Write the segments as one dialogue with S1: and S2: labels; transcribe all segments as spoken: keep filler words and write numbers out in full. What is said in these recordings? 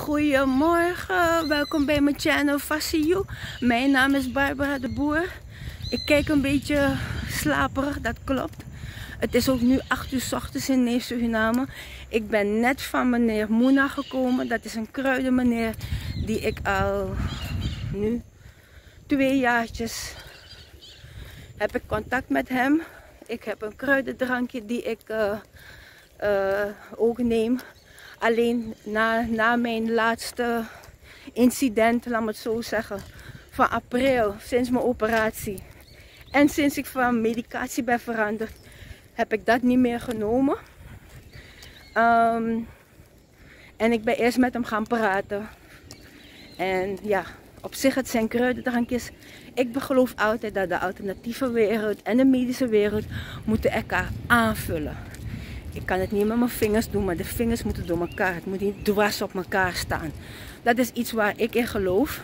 S1: Goedemorgen, welkom bij mijn channel Fassie. Mijn naam is Barbara de Boer. Ik kijk een beetje slaperig, dat klopt. Het is ook nu acht uur 's ochtends in Nieuw-Suriname. Ik ben net van meneer Moena gekomen. Dat is een kruidenmeneer die ik al nu twee jaartjes heb ik contact met hem. Ik heb een kruidendrankje die ik uh, uh, ook neem. Alleen na, na mijn laatste incident, laat me het zo zeggen, van april, sinds mijn operatie. En sinds ik van medicatie ben veranderd, heb ik dat niet meer genomen. Um, en ik ben eerst met hem gaan praten. En ja, op zich het zijn kruidendrankjes. Ik geloof altijd dat de alternatieve wereld en de medische wereld moeten elkaar aanvullen. Ik kan het niet met mijn vingers doen, maar de vingers moeten door elkaar. Het moet niet dwars op elkaar staan. Dat is iets waar ik in geloof.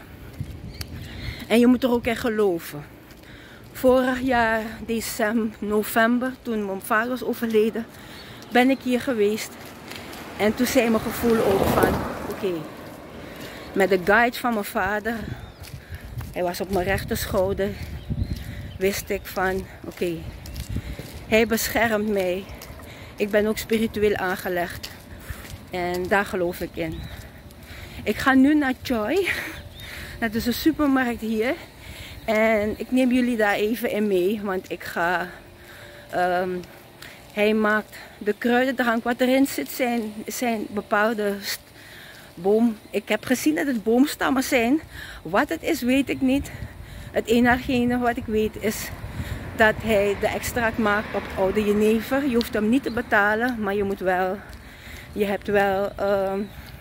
S1: En je moet er ook in geloven. Vorig jaar, december, november, toen mijn vader was overleden, ben ik hier geweest. En toen zei mijn gevoel ook van, oké, okay, met de guide van mijn vader, hij was op mijn rechterschouder, wist ik van, oké, okay, hij beschermt mij. Ik ben ook spiritueel aangelegd. En daar geloof ik in. Ik ga nu naar Choi. Dat is een supermarkt hier. En ik neem jullie daar even in mee. Want ik ga... Um, hij maakt de kruidendrank. Wat erin zit zijn, zijn bepaalde boom. Ik heb gezien dat het boomstammen zijn. Wat het is weet ik niet. Het enige wat ik weet is dat hij de extract maakt op het oude jenever. Je hoeft hem niet te betalen, maar je moet wel, je hebt wel uh,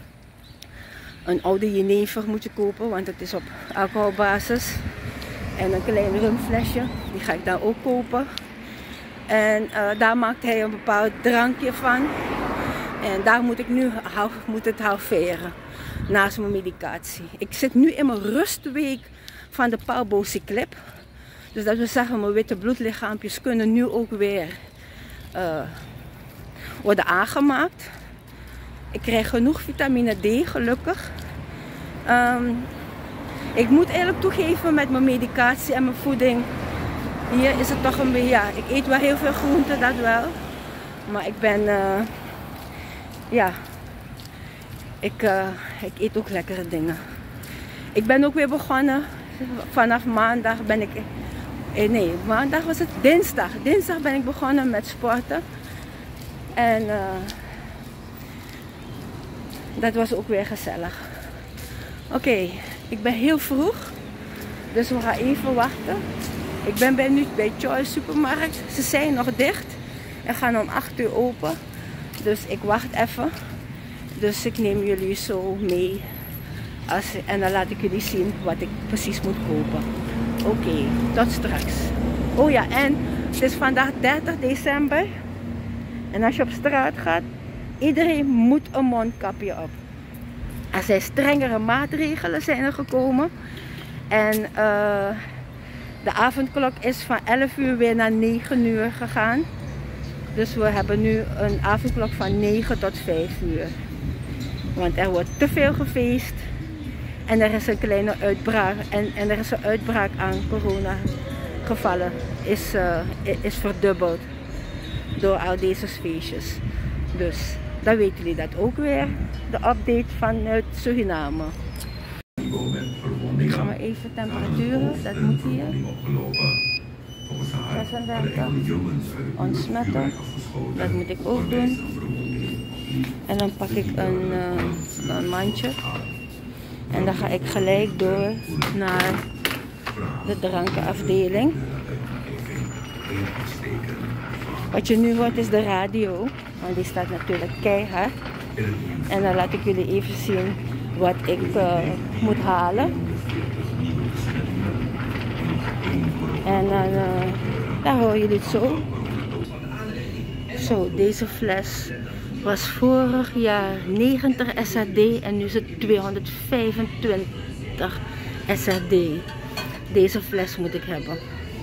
S1: een oude jenever moet je kopen, want het is op alcoholbasis. En een klein rumflesje, die ga ik daar ook kopen. En uh, daar maakt hij een bepaald drankje van. En daar moet ik nu moet het halveren, naast mijn medicatie. Ik zit nu in mijn rustweek van de Palbociclib. Dus dat wil zeggen, mijn witte bloedlichaampjes kunnen nu ook weer uh, worden aangemaakt. Ik krijg genoeg vitamine D, gelukkig. Um, ik moet eigenlijk toegeven met mijn medicatie en mijn voeding. Hier is het toch een beetje, ja, ik eet wel heel veel groenten, dat wel. Maar ik ben, uh, ja, ik, uh, ik eet ook lekkere dingen. Ik ben ook weer begonnen, vanaf maandag ben ik... Nee, maandag was het dinsdag. Dinsdag ben ik begonnen met sporten. En uh, dat was ook weer gezellig. Oké, okay, ik ben heel vroeg. Dus we gaan even wachten. Ik ben bij, nu bij Choi supermarkt. Ze zijn nog dicht. En gaan om acht uur open. Dus ik wacht even. Dus ik neem jullie zo mee. Als, en dan laat ik jullie zien wat ik precies moet kopen. Oké, okay, tot straks. Oh ja, en het is vandaag dertig december. En als je op straat gaat, iedereen moet een mondkapje op. Er zijn strengere maatregelen zijn er gekomen. En uh, de avondklok is van elf uur weer naar negen uur gegaan. Dus we hebben nu een avondklok van negen tot vijf uur. Want er wordt te veel gefeest. En er is een kleine uitbraak en, en er is een uitbraak aan coronagevallen. Is, uh, is verdubbeld door al deze feestjes. Dus dan weten jullie dat ook weer. De update vanuit Suriname. Ik ga maar even temperaturen, dat moet hier. zesendertig. Ontsmetten, dat moet ik ook doen. En dan pak ik een, uh, een mandje. En dan ga ik gelijk door naar de drankenafdeling. Wat je nu hoort is de radio, want die staat natuurlijk keihard. En dan laat ik jullie even zien wat ik uh, moet halen. En dan, uh, dan hoor je dit zo. Zo, deze fles was vorig jaar negentig S R D en nu is het tweehonderdvijfentwintig S R D. Deze fles moet ik hebben.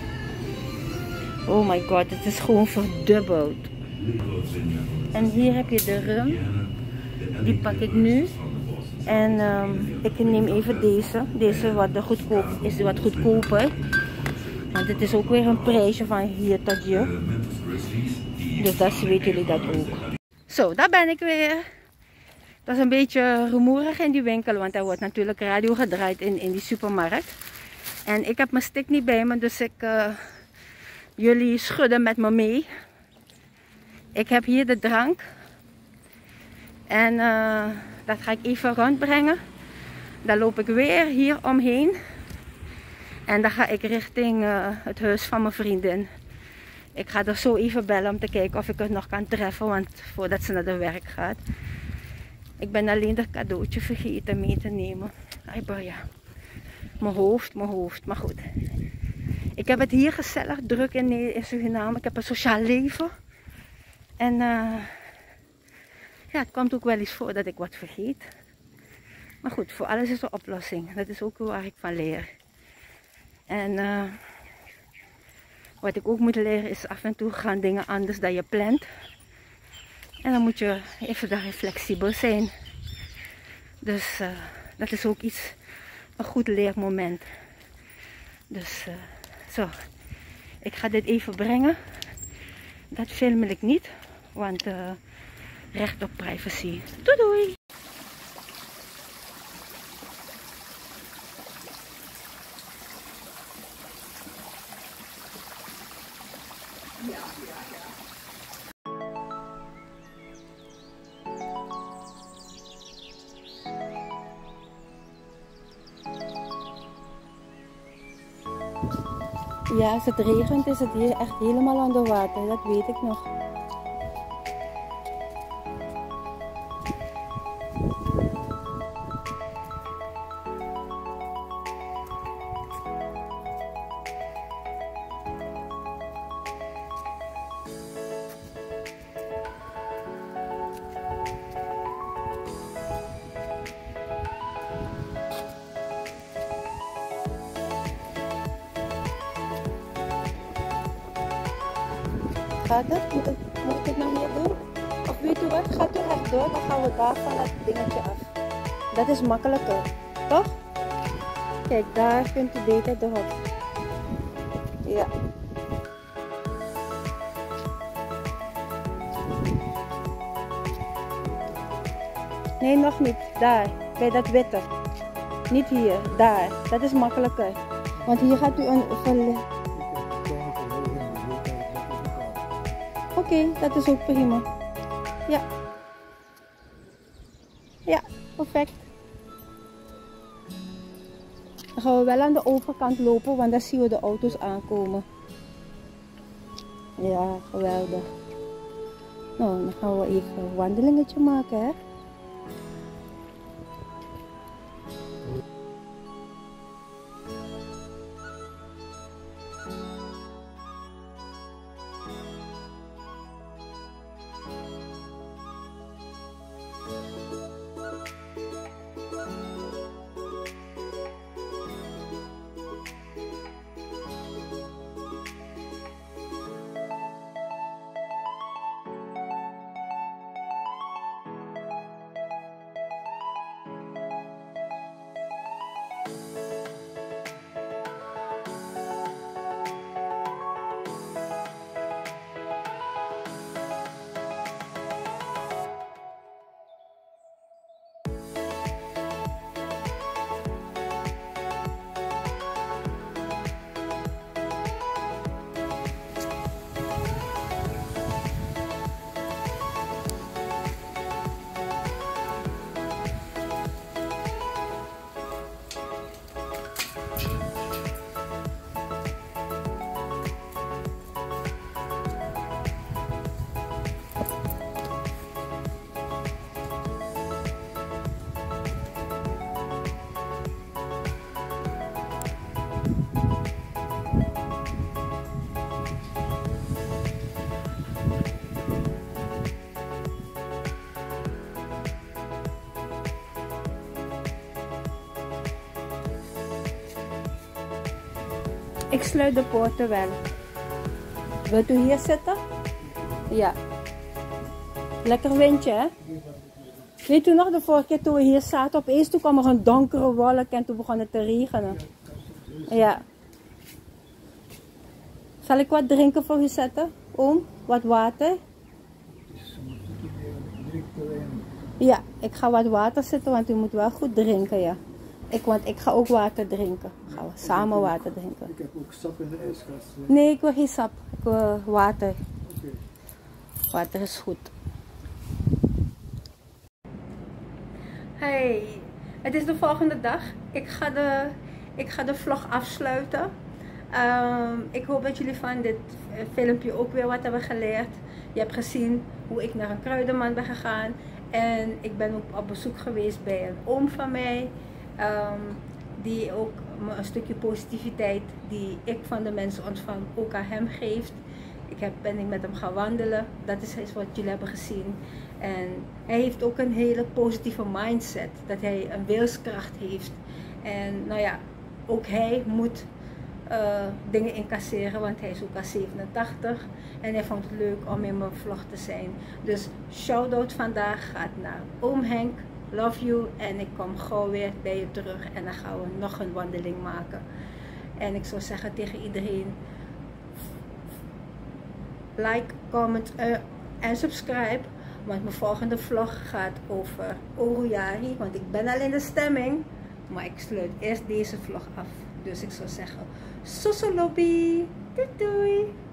S1: Oh my god, het is gewoon verdubbeld. En hier heb je de rum. Die pak ik nu. En um, ik neem even deze. Deze wat de goedkoop, is wat goedkoper. Want het is ook weer een prijsje van hier tot je. Dus dat weten jullie dat ook. Zo, daar ben ik weer. Dat is een beetje rumoerig in die winkel. Want er wordt natuurlijk radio gedraaid in, in die supermarkt. En ik heb mijn stick niet bij me. Dus ik... Uh, jullie schudden met me mee. Ik heb hier de drank. En uh, dat ga ik even rondbrengen. Dan loop ik weer hier omheen. En dan ga ik richting uh, het huis van mijn vriendin. Ik ga er zo even bellen om te kijken of ik het nog kan treffen. Want voordat ze naar de werk gaat. Ik ben alleen dat cadeautje vergeten mee te nemen. Ai, boy, ja. Mijn hoofd, mijn hoofd. Maar goed. Ik heb het hier gezellig druk in, in Suriname. Ik heb een sociaal leven. En uh, ja, het komt ook wel eens voor dat ik wat vergeet. Maar goed, voor alles is een oplossing. Dat is ook waar ik van leer. En uh, wat ik ook moet leren is af en toe gaan dingen anders dan je plant. En dan moet je even daarin flexibel zijn. Dus uh, dat is ook iets, een goed leermoment. Dus uh, zo, ik ga dit even brengen. Dat film ik niet, want uh, recht op privacy. Doei doei! Ja, als het regent is het hier echt helemaal onder water, dat weet ik nog. Gaat het? Moet, het? moet ik het nog meer doen? Of weet u wat? Gaat u rechtdoor, dan gaan we daar van het dingetje af. Dat is makkelijker, toch? Kijk, daar kunt u beter erop. Ja. Nee, nog niet. Daar, bij dat witte. Niet hier, daar. Dat is makkelijker. Want hier gaat u een verlichting. Oké, okay, dat is ook prima. Ja. Ja, perfect. Dan gaan we wel aan de overkant lopen, want daar zien we de auto's aankomen. Ja, geweldig. Nou, dan gaan we even een wandelingetje maken, hè. Ik sluit de poorten wel. Wilt u hier zitten? Ja. Lekker windje, hè? Weet u nog de vorige keer toen we hier zaten, opeens toen kwam er een donkere wolk en toen begon het te regenen. Ja. Zal ik wat drinken voor u zetten? Oom, wat water? Ja, ik ga wat water zetten, want u moet wel goed drinken, ja. Ik, want ik ga ook water drinken. Gaan we samen water drinken.
S2: Ik heb ook sap in de ijskast.
S1: Nee, ik wil geen sap. Ik wil water.
S2: Okay.
S1: Water is goed. Hey, het is de volgende dag. Ik ga de, ik ga de vlog afsluiten. Um, ik hoop dat jullie van dit filmpje ook weer wat hebben geleerd. Je hebt gezien hoe ik naar een kruidenman ben gegaan. En ik ben ook op bezoek geweest bij een oom van mij. Um, die ook me een stukje positiviteit die ik van de mensen ontvang ook aan hem geeft. Ik heb, ben ik met hem gaan wandelen. Dat is iets wat jullie hebben gezien. En hij heeft ook een hele positieve mindset. Dat hij een wilskracht heeft. En nou ja, ook hij moet uh, dingen incasseren. Want hij is ook al zevenentachtig. En hij vond het leuk om in mijn vlog te zijn. Dus shout-out vandaag gaat naar oom Henk. Love you. En ik kom gauw weer bij je terug. En dan gaan we nog een wandeling maken. En ik zou zeggen tegen iedereen: like, comment uh, en subscribe. Want mijn volgende vlog gaat over Oroyari. Want ik ben al in de stemming. Maar ik sluit eerst deze vlog af. Dus ik zou zeggen: Soso lobby. Doei doei.